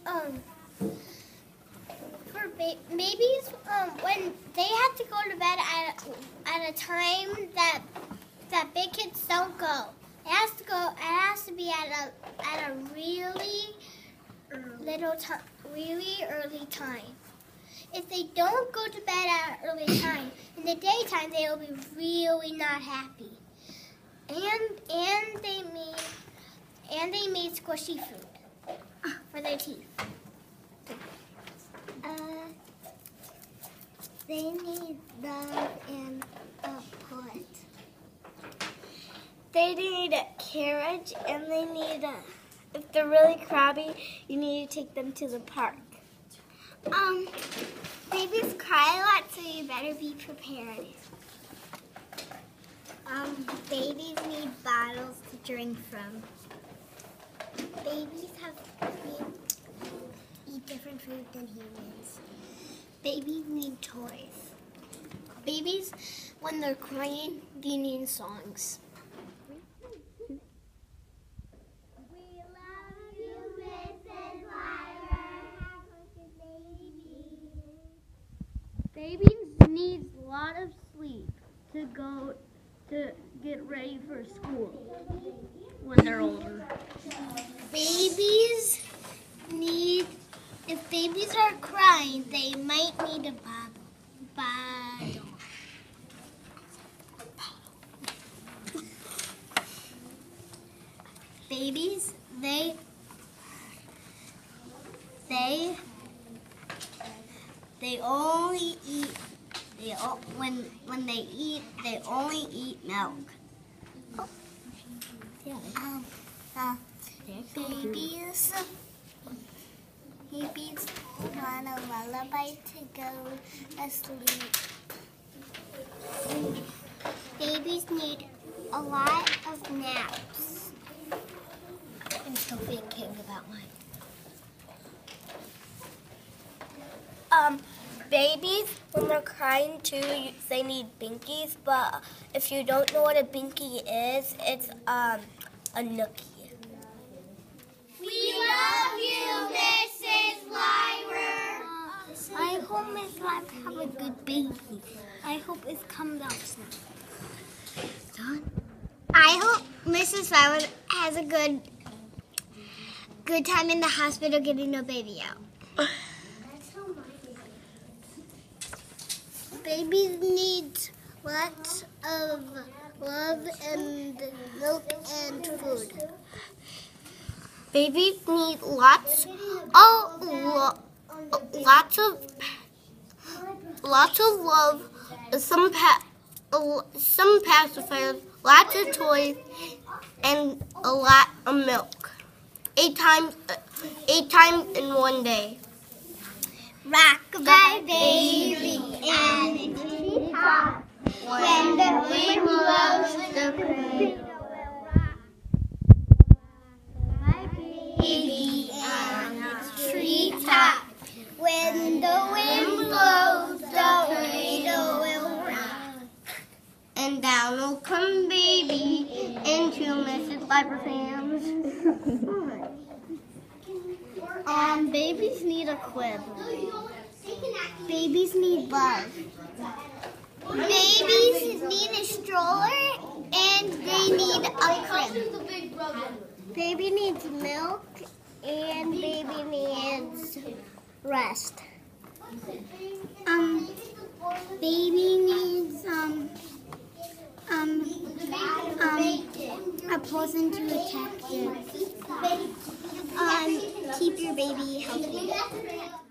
for babies, when they have to go to bed at a time that big kids don't go. It has to be at a really really early time. If they don't go to bed at an early time, in the daytime they will be really not happy. And they need squishy food for their teeth. They need love and support. They need a carriage, and they need if they're really crabby, you need to take them to the park. Babies cry a lot, so you better be prepared. Babies need bottles to drink from. Babies eat different food than humans. Babies need toys. Babies, when they're crying, they need songs. Babies need a lot of sleep to get ready for school when they're older. Babies need, if babies are crying, they might need a bottle. Babies, they only eat. When they eat, they only eat milk. Oh. Yeah. Babies want a lullaby to go to sleep. Babies need a lot of naps. I'm still thinking about mine. Babies, when they're crying too, they need binkies, but if you don't know what a binky is, it's a nookie. We love you, Mrs. Lyra. I hope Miss Lyra have a good baby. I hope it comes out soon. Done? I hope Mrs. Lyra has a good time in the hospital getting her baby out. Babies need lots of love and milk and food. Babies need lots of love, some pacifiers, lots of toys, and a lot of milk. 8 times in one day. Rock-a-bye baby and a treetop. When the wind blows, the cradle will rock. My baby and a treetop. When the wind blows, the cradle will rock. And down will come baby into Mrs. Lyra's hands. Babies need a crib. Babies need love. Babies need a stroller and they need a crib. Baby needs milk and baby needs rest. Baby needs a person to protect it. Keep your baby healthy.